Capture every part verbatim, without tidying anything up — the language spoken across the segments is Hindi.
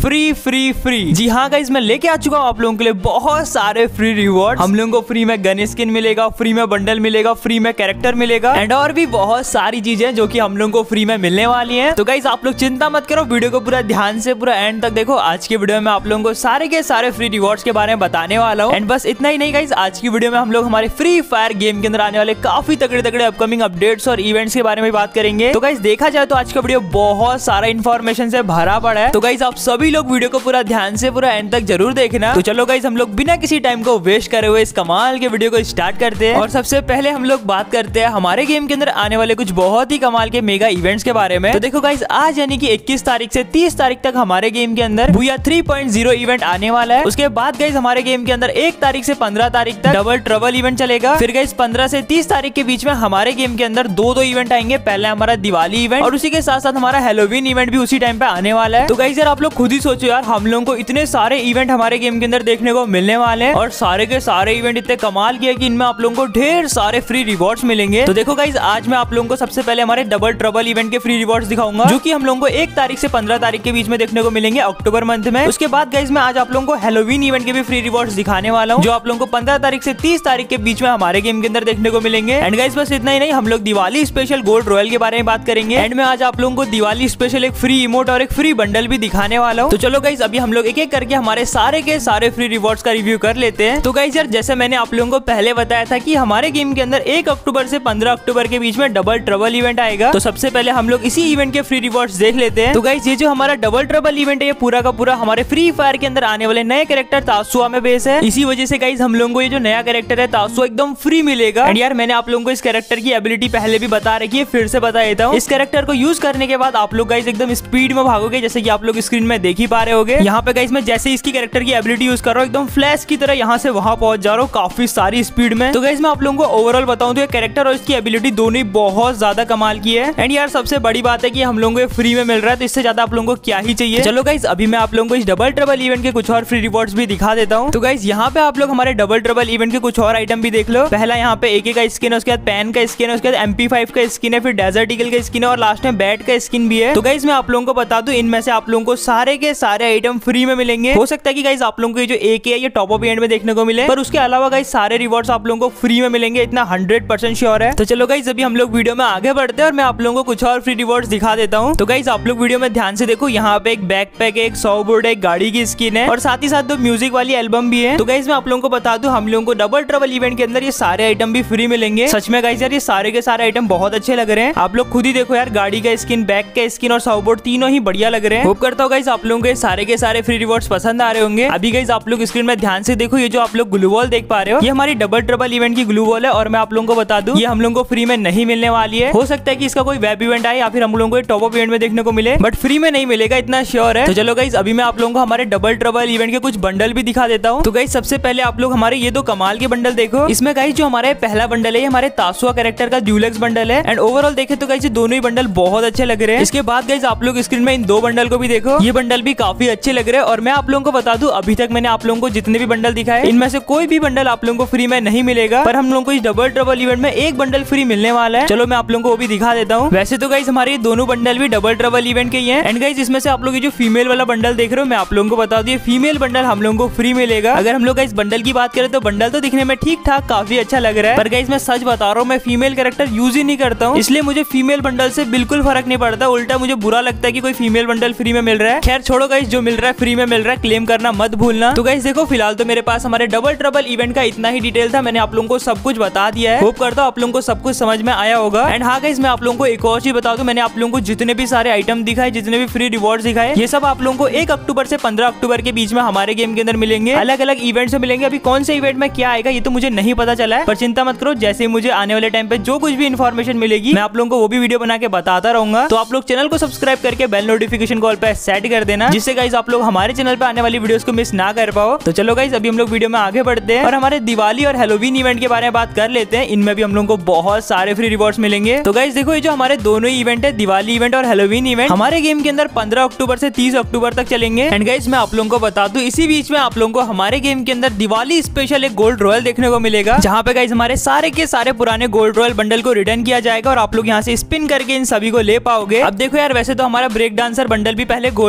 Free free free. जी हाँ गाइस, मैं लेके आ चुका हूँ आप लोगों के लिए बहुत सारे फ्री रिवॉर्ड। हम लोगों को फ्री में गन स्किन मिलेगा, फ्री में बंडल मिलेगा, फ्री में कैरेक्टर मिलेगा एंड और भी बहुत सारी चीजें जो कि हम लोगों को फ्री में मिलने वाली हैं। तो गाइस आप लोग चिंता मत करो, वीडियो को पूरा ध्यान से पूरा एंड तक देखो। आज की वीडियो में आप लोगों को सारे के सारे फ्री रिवॉर्ड्स के बारे में बताने वाला हूँ। एंड बस इतना ही नहीं गाइस, आज की वीडियो में हम लोग हमारे फ्री फायर गेम के अंदर आने वाले काफी तगड़े तगड़े अपकमिंग अपडेट्स और इवेंट्स के बारे में बात करेंगे। तो गाइस देखा जाए तो आज का वीडियो बहुत सारा इन्फॉर्मेशन से भरा पड़ा है। तो गाइस आप सभी लोग वीडियो को पूरा ध्यान से पूरा एंड तक जरूर देखना। तो चलो गाइस हम लोग बिना किसी टाइम को वेस्ट करे हुए इस कमाल के वीडियो को स्टार्ट करते हैं। और सबसे पहले हम लोग बात करते हैं हमारे गेम के अंदर आने वाले कुछ बहुत ही कमाल के मेगा इवेंट्स के बारे में। तो देखो गाइस, आज यानी कि इक्कीस तारीख से तीस तारीख तक हमारे गेम के अंदर Booyah three point zero event आने वाला है। उसके बाद गाइस हमारे गेम के अंदर एक तारीख से पंद्रह तारीख तक डबल ट्रबल इवेंट चलेगा। फिर गाइस पंद्रह से तीस तारीख के बीच में हमारे गेम के अंदर दो दो इवेंट आएंगे। पहले हमारा दिवाली इवेंट और उसी के साथ साथ हमारा हैलोवीन इवेंट भी उसी टाइम पे आने वाला है। तो गाइस यार आप लोग खुद ही सोचो यार, हम लोगों को इतने सारे इवेंट हमारे गेम के अंदर देखने को मिलने वाले हैं और सारे के सारे इवेंट इतने कमाल किए कि इनमें आप लोगों को ढेर सारे फ्री रिवॉर्ड्स मिलेंगे। तो देखो गाइस, आज मैं आप लोगों को सबसे पहले हमारे डबल ट्रबल इवेंट के फ्री रिवॉर्ड्स दिखाऊंगा, जो कि हम लोगों को एक तारीख से पंद्रह तारीख के बीच में देखने को मिलेंगे अक्टूबर मंथ में। उसके बाद गाइस मैं आज आप लोगों को हैलोवीन इवेंट के भी फ्री रिवॉर्ड्स दिखाने वाला हूँ, जो आप लोगों को पंद्रह तारीख से तीस तारीख के बीच में हमारे गेम के अंदर देखने को मिलेंगे। एंड गाइस बस इतना ही नहीं, हम लोग दिवाली स्पेशल गोल्ड रॉयल के बारे में बात करेंगे। एंड मैं आज आप लोगों को दिवाली स्पेशल एक फ्री इमोट और एक फ्री बंडल भी दिखाने वाला हूँ। तो चलो गाइस अभी हम लोग एक एक करके हमारे सारे के सारे फ्री रिवॉर्ड्स का रिव्यू कर लेते हैं। तो गाइस यार जैसे मैंने आप लोगों को पहले बताया था कि हमारे गेम के अंदर एक अक्टूबर से पंद्रह अक्टूबर के बीच में डबल ट्रबल इवेंट आएगा। तो सबसे पहले हम लोग इसी इवेंट के फ्री रिवॉर्ड्स देख लेते हैं। तो गाइस ये जो हमारा डबल ट्रबल इवेंट है, ये पूरा का पूरा हमारे फ्री फायर के अंदर आने वाले नए कैरेक्टर तासुआ में बेस है। इसी वजह से गाइस हम लोगों को ये जो नया कैरेक्टर है तासुआ एकदम फ्री मिलेगा। एंड यार मैंने आप लोगों को इस कैरेक्टर की एबिलिटी पहले भी बता रखी है, फिर से बता देता हूँ। इस कैरेक्टर को यूज करने के बाद आप लोग गाइस एकदम स्पीड में भागोगे, जैसे कि आप लोग स्क्रीन में देख ही पा रहे होगे। यहाँ पे गाइस मैं जैसे इसकी कैरेक्टर की एबिलिटी यूज कर रहा हूँ, एकदम फ्लैश की तरह यहाँ से वहां पहुंच जा रहा हूँ काफी सारी स्पीड में। तो गाइस मैं आप लोगों को ओवरऑल बताऊं तो ये कैरेक्टर और इसकी एबिलिटी दोनों ही बहुत ज्यादा कमाल की है। एंड यार सबसे बड़ी बात है कि हम लोगों को फ्री में मिल रहा है, तो इससे ज्यादा आप लोगों को क्या ही चाहिए। चलो गाइस अभी मैं आप लोगों को इस डबल ट्रबल इवेंट के कुछ और फ्री रिवॉर्ड्स भी दिखा देता हूँ। तो गाइस यहाँ पे आप लोग हमारे डबल ट्रबल इवेंट के कुछ और आइटम भी देख लो। पहला यहाँ पे एके का स्किन है, उसके बाद पैन का स्किन है, उसके बाद एम पी फाइव का स्किन है, फिर डेजर्ट ईगल का स्किन है और लास्ट में बैट का स्किन भी है। तो गाइस मैं आप लोगों को बता दूं, इनमें से आप लोगों को सारे के सारे आइटम फ्री में मिलेंगे। हो सकता है कि गाइस आप लोगों को ये जो एके है ये टॉप अप इवेंट में देखने को मिले, पर उसके अलावा गाइस सारे रिवॉर्ड्स आप लोगों को फ्री में मिलेंगे, इतना हंड्रेड परसेंट श्योर है। तो चलो गाइस अभी हम लोग वीडियो में आगे बढ़ते हैं और मैं आप लोगों को कुछ और फ्री रिवॉर्ड्स दिखा देता हूँ। तो गाइस आप लोग वीडियो में ध्यान से देखो, यहाँ पे एक बैकपैक है, एक सॉफ्टबोर्ड है, एक गाड़ी की स्किन है और साथ ही साथ दो म्यूजिक वाली एल्बम भी है। तो गाइस मैं आप लोगों को बता दूं, हम लोगों को डबल ट्रबल इवेंट के अंदर ये सारे आइटम भी फ्री मिलेंगे। सच में गाइस यार ये सारे के सारे आइटम बहुत अच्छे लग रहे हैं। आप लोग खुद ही देखो यार, गाड़ी का स्किन, बैक का स्किन और सॉफ्टबोर्ड तीनों ही बढ़िया लग रहे हैं। होप करता हूँ गाइस आप लोगों के सारे के सारे फ्री रिवॉर्ड्स पसंद आ रहे होंगे। अभी गाइस आप लोग स्क्रीन में ध्यान से देखो, ये जो आप लोग ग्लू वॉल देख पा रहे हो, ये हमारी डबल ट्रबल इवेंट की ग्लू वॉल है। और मैं आप लोगों को बता दूं, ये हम लोगों को फ्री में नहीं मिलने वाली है। हो सकता है कि इसका कोई वेब इवेंट आए या फिर हम लोगों को टॉप अप इवेंट में देखने को मिले, बट फ्री में नहीं मिलेगा, इतना श्योर है। तो चलो गाइस अभी मैं आप लोगों को हमारे डबल ट्रबल इवेंट के कुछ बंडल भी दिखा देता हूँ। तो गाइस सबसे पहले आप लोग हमारे ये दो कमाल के बंडल देखो। इसमें गाइस जो हमारा पहला बंडल है, हमारे तासुआ कैरेक्टर का ड्यूलेक्स बंडल है। एंड ओवरऑल देखे तो गाइस दोनों ही बंडल बहुत अच्छे लग रहे हैं। इसके बाद गाइस आप लोग स्क्रीन में इन दो बंडल को भी देखो, ये बंडल भी काफी अच्छे लग रहे हैं। और मैं आप लोगों को बता दूं, अभी तक मैंने आप लोगों को जितने भी बंडल दिखाए, इनमें से कोई भी बंडल आप लोगों को फ्री में नहीं मिलेगा, पर हम लोगों को इस डबल ट्रबल इवेंट में एक बंडल फ्री मिलने वाला है। चलो मैं आप लोगों को वो भी दिखा देता हूँ। वैसे तो गाइस हमारे दोनों बंडल भी डबल ट्रबल इवेंट के ही हैं। एंड गाइस इसमें से आप लोग ये जो फीमेल वाला बंडल देख रहे हो, मैं आप लोगों को बता दूं, फीमेल बंडल हम लोगों को फ्री मिलेगा। अगर हम लोग इस बंडल की बात करें तो बंडल तो दिखने में ठीक ठाक काफी अच्छा लग रहा है, पर गाइस मैं सच बता रहा हूँ, मैं फीमेल कैरेक्टर यूज ही नहीं करता हूँ, इसलिए मुझे फीमेल बंडल से बिल्कुल फर्क नहीं पड़ता। उल्टा मुझे बुरा लगता है कि कोई फीमेल बंडल फ्री में मिल रहा है। खैर छोड़ो गाइस, जो मिल रहा है फ्री में मिल रहा है, क्लेम करना मत भूलना। तो गाइस देखो, फिलहाल तो मेरे पास हमारे डबल ट्रबल इवेंट का इतना ही डिटेल था, मैंने आप लोगों को सब कुछ बता दिया है। होप करता हूं आप लोगों को सब कुछ समझ में आया होगा। एंड हाँ गाइस मैं आप लोगों को एक और चीज बता दूं, मैंने आप लोगों को जितने भी सारे आइटम दिखाए, जितने भी फ्री रिवॉर्ड्स दिखाए, ये सब आप लोगों को एक अक्टूबर से पंद्रह अक्टूबर के बीच में हमारे गेम के अंदर मिलेंगे। अलग अलग इवेंट से मिलेंगे। अभी कौन से इवेंट में क्या आएगा ये तो मुझे नहीं पता चला है, पर चिंता मत करो, जैसे मुझे आने वाले टाइम पे जो कुछ भी इन्फॉर्मेशन मिलेगी मैं आप लोगों को वो भी वीडियो बना के बताता रहूंगा। तो आप लोग चैनल को सब्सक्राइब करके बेल नोटिफिकेशन कॉल पे सेट कर देना, जिससे गाइस आप लोग हमारे चैनल पे आने वाली वीडियोस को मिस ना कर पाओ। तो चलो गाइस अभी हम लोग वीडियो में आगे बढ़ते हैं और हमारे दिवाली और हैलोवीन इवेंट के बारे में बात कर लेते हैं। इनमें भी हम लोगों को बहुत सारे फ्री रिवॉर्ड्स मिलेंगे। तो गाइस देखो, ये जो हमारे दोनों ही इवेंट है, दिवाली इवेंट और हैलोवीन इवेंट, हमारे गेम के अंदर पंद्रह अक्टूबर से तीस अक्टूबर तक चलेंगे। एंड गाइस मैं आप लोगों को बता दूं, इसी बीच में आप लोगों को हमारे गेम के अंदर दिवाली स्पेशल एक गोल्ड रॉयल देखने को मिलेगा, जहाँ पे गाइस हमारे सारे के सारे पुराने गोल्ड रॉयल बंडल को रिटर्न किया जाएगा और आप लोग यहाँ से स्पिन करके इन सभी को ले पाओगे। अब देखो यार, वैसे तो हमारा ब्रेक डांसर बंडल भी पहले गोल्ड रॉयल में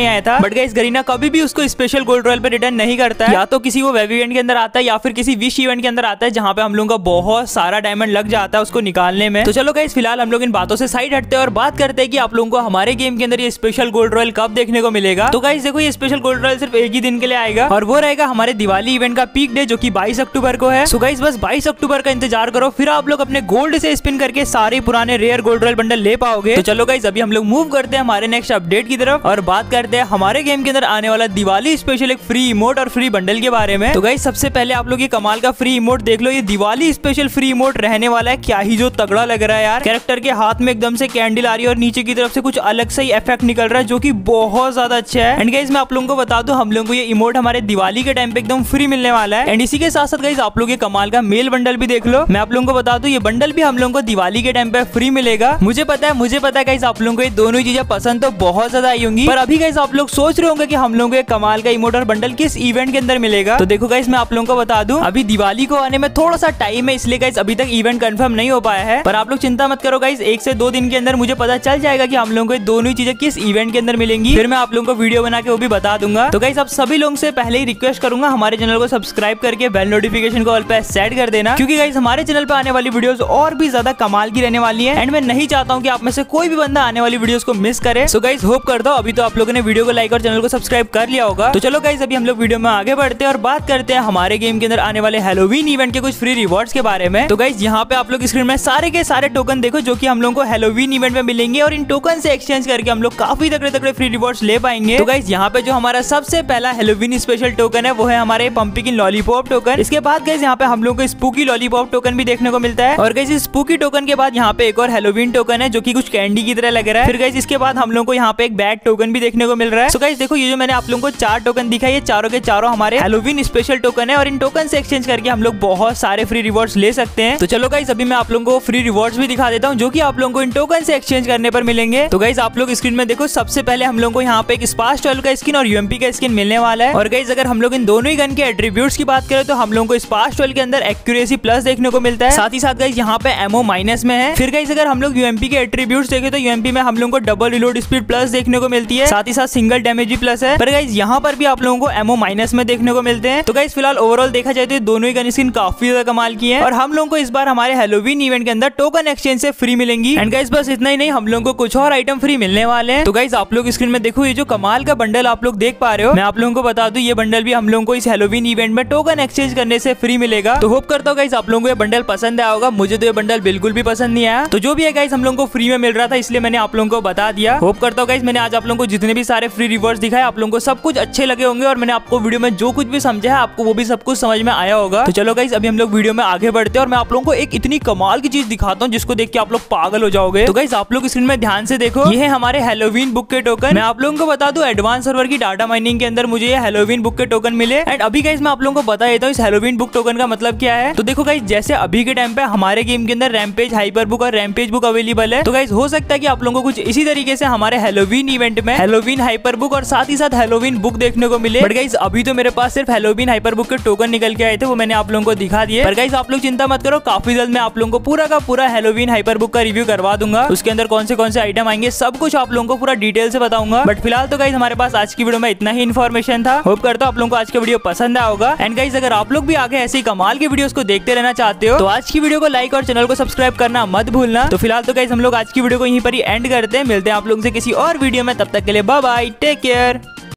नहीं आया था, बट गाइस गरीना कभी भी उसको स्पेशल गोल्ड रॉयल पे रिटर्न नहीं करता है। या तो किसी वो वेब इवेंट के अंदर आता है या फिर किसी विश इवेंट के अंदर आता है जहाँ पे हम लोगों का बहुत सारा डायमंड लग जाता है उसको निकालने में। तो चलो गाइस फिलहाल हम लोग इन बातों से साइड हटते हैं और बात करते हैं कि आप लोगों को हमारे गेम के अंदर ये स्पेशल गोल्ड रॉयल कब देखने को मिलेगा। तो गाइस देखो ये स्पेशल गोल्ड रॉयल सिर्फ एक ही दिन के लिए आएगा और वो रहेगा हमारे दिवाली इवेंट का पीक डे जो कि बाईस अक्टूबर को है। सो गाइस बस बाईस अक्टूबर का इंतजार करो, फिर आप लोग अपने गोल्ड से स्पिन करके सारे पुराने रेयर गोल्ड रॉयल बंडल ले पाओगे। तो चलो गाइस अभी हम लोग मूव करते हैं हमारे नेक्स्ट अपडेट की तरफ और बात करते हैं हमारे गेम के अंदर आने वाला दिवाली स्पेशल एक फ्री इमोट और फ्री बंडल के बारे में। तो गाइस सबसे पहले आप लोग ये कमाल का फ्री इमोट देख लो, ये दिवाली स्पेशल फ्री इमोट रहने वाला है। क्या ही जो तगड़ा लग रहा है यार, कैरेक्टर के हाथ में एकदम से कैंडल आ रही है और नीचे की तरफ से कुछ अलग से ही इफेक्ट निकल रहा है जो कि बहुत ज्यादा अच्छा है। एंड गाइस मैं आप लोगों को बता दूं हम लोगों को ये इमोट हमारे दिवाली के टाइम पे एकदम फ्री मिलने वाला है। एंड इसी के साथ साथ गाइस आप लोग ये कमाल का मेल बंडल भी देख लो, मैं आप लोगों को बता दूं ये बंडल भी हम लोगों को दिवाली के टाइम पे फ्री मिलेगा। मुझे पता है मुझे पता है गाइस आप लोगों को ये दोनों चीजें पसंद तो बहुत ज्यादा आई होंगी, पर अभी गाइस आप लोग सोच रहे होंगे कि हम लोगों को कमाल का इमोट और बंडल किस इवेंट के अंदर मिलेगा। तो देखो गाइस मैं आप लोगों को बता दूं अभी दिवाली को आने में थोड़ा सा टाइम है, इसलिए गाइस अभी तक इवेंट कंफर्म नहीं हो पाया है, पर आप लोग चिंता मत करो गाइस, एक से दो दिन के अंदर मुझे पता चल जाएगा कि हम लोगों को दोनों ही चीजें किस इवेंट के अंदर मिलेंगी। फिर मैं आप लोगों को वीडियो बना के वो भी बता दूंगा। तो गाइस आप सभी लोगों से पहले ही रिक्वेस्ट करूंगा हमारे चैनल को सब्सक्राइब करके बेल नोटिफिकेशन को ऑल पे सेट कर देना, क्योंकि गाइस हमारे चैनल पे आने वाली वीडियोस और भी ज्यादा कमाल की रहने वाली है एंड मैं नहीं चाहता हूँ कि आप में से कोई भी बंदा आने वाली वीडियोस को मिस करे। सो गाइस होप करता हूँ अभी तो आप लोगों ने वीडियो को लाइक और चैनल को सब्सक्राइब कर लिया होगा। तो चलो गाइस अभी हम लोग वीडियो में आगे बढ़ते हैं और बात करते हैं हमारे गेम के अंदर आने वाले हैलोवीन इवेंट के कुछ फ्री रिवॉर्ड्स के बारे में। तो गाइस यहाँ पे आप लोग स्क्रीन में सारे के सारे टोकन देखो जो कि हम लोगों को हैलोवीन इवेंट में मिलेंगे और इन टोकन से एक्सचेंज करके हम लोग काफी तगड़े तगड़े फ्री रिवॉर्ड्स ले पाएंगे। तो गाइस यहाँ पे जो हमारा सबसे पहला हैलोवीन स्पेशल टोकन है वो है हमारे पंपकिन लॉलीपॉप टोकन। इसके बाद गाइस यहाँ पे हम लोग को स्पूकी लॉलीपॉप टोकन भी देखने को मिलता है और गाइस स्पूकी टोकन के बाद यहाँ पे एक और हैलोवीन टोकन है जो कि कुछ कैंडी की तरह लग रहा है। फिर गाइस इसके बाद हम लोग को यहाँ पे एक बैग टोकन भी देखने को मिल रहा है। सो गाइस देखो ये जो मैंने आप लोगों को चार टोकन दिखाई ये चारों के चारों हमारे हैलोवीन स्पेशल टोकन है और इन टोकन से एक्सचेंज करके हम लोग बहुत सारे फ्री रिवॉर्ड्स ले सकते हैं। तो चलो गाइस अभी मैं आप लोगों को फ्री रिवॉर्ड्स भी दिखा देता हूँ जो कि आप लोगों को इन टोकन से एक्सचेंज करने पर मिलेंगे। तो गाइस आप लोग स्क्रीन में देखो सबसे पहले हम लोगों को यहाँ पे एक स्पार्स ट्वेल्व का स्किन और यूएमपी का स्किन मिलने वाला है। और गाइस अगर हम लोग इन दोनों ही गन के एट्रीब्यूट्स की बात करें तो हम लोगों को स्पार्स ट्वेल्व के अंदर एक्यूरेसी प्लस देखने को मिलता है, साथ ही साथ गाइस यहाँ पे एमओ माइनस में है। फिर गाइस अगर हम लोग यूएमपी के एट्रीब्यूट्स देखें तो यूएमपी में हम लोगों को डबल रिलोड स्पीड प्लस देखने को मिलती है, साथ ही साथ सिंगल डैमेज भी प्लस है। पर गाइस यहाँ पर भी आप लोगों को एमओ माइनस में देखने को मिलते हैं। तो गाइस फिलहाल ओवरऑल देखा जाए तो दोनों ही गन स्किन काफी ज्यादा कमाल की है और हम लोगों को इस बार हमारे हैलोवीन इवेंट के अंदर टोकन एक्सचेंज से फ्री मिलेंगी। एंड गाइस बस इतना ही नहीं हम लोगों को कुछ और आइटम फ्री मिलने वाले हैं। तो गाइस आप लोग स्क्रीन में देखो ये जो कमाल का बंडल आप लोग देख पा रहे हो, मैं आप लोगों को बता दूं ये बंडल भी हम लोगों को इस हैलोवीन इवेंट में टोकन एक्सचेंज करने से फ्री मिलेगा। तो होप करता हूँ गाइस आप लोगों को ये बंडल पसंद आया होगा, मुझे तो ये बंडल बिल्कुल भी पसंद नहीं आया। तो जो भी है गाइस हम लोगों को फ्री में मिल रहा था इसलिए मैंने आप लोगों को बता दिया। होप करता हूँ गाइस मैंने आज आप लोगों को जितने भी सारे फ्री रिवॉर्ड्स दिखाए आप लोगों को सब कुछ अच्छे लगे होंगे और मैंने आपको वीडियो में जो कुछ भी समझा है आपको वो भी सब कुछ समझ में आया होगा। तो चलो गाइस अभी हम लोग वीडियो में आगे बढ़ते हैं और मैं आप लोगों को एक इतनी कमाल की चीज दिखाता हूँ जिसको देख के आप लोग पागल हो जाओगे। तो गाइस आप लोग स्क्रीन में ध्यान से देखो ये है हमारे हैलोवीन बुक के टोकन। मैं आप लोगों को बता दूं एडवांस सर्वर की डाटा माइनिंग के अंदर मुझे ये हैलोवीन बुक के टोकन मिले। एंड अभी गाइस मैं आप लोगों को बता देता हूँ इस हैलोवीन बुक टोकन का मतलब क्या है। तो देखो गाइस जैसे अभी के टाइम पे हमारे गेम के अंदर रैम्पेज हाइपर बुक और रैम्पेज बुक अवेलेबल है, तो गाइस हो सकता है कि आप लोगों को कुछ इसी तरीके से हमारे हैलोवीन इवेंट में हैलोवीन हाइपर बुक और साथ ही साथ हैलोवीन बुक देखने को मिले। बट गाइस अभी तो मेरे पास सिर्फ हैलोवीन हाइपर बुक के टोकन निकल के आए थे, वो मैंने आप लोगों को दिखा दिए। पर गाइस आप लोग चिंता मत करो, काफी जल्द मैं आप लोगों को पूरा का पूरा हैलोवीन हाइपर बुक का रिव्यू करवा दूंगा। उसके अंदर कौन से कौन से आइटम आएंगे सब कुछ आप लोगों को पूरा डिटेल से बताऊंगा। बट फिलहाल तो गाइस हमारे पास आज की वीडियो में इतना ही इन्फॉर्मेशन था। होप करता हूं आप लोगों को आज का वीडियो पसंद आया होगा। एंड गाइस अगर आप लोग भी आगे ऐसे ही कमाल के वीडियोस को देखते रहना चाहते हो तो आज की वीडियो को लाइक और चैनल को सब्सक्राइब करना मत भूलना। तो फिलहाल तो गाइस हम लोग आज की वीडियो को यहीं पर ही एंड करते हैं, मिलते हैं आप लोगों से किसी और वीडियो में, तब तक के लिए बाय बाय, टेक केयर।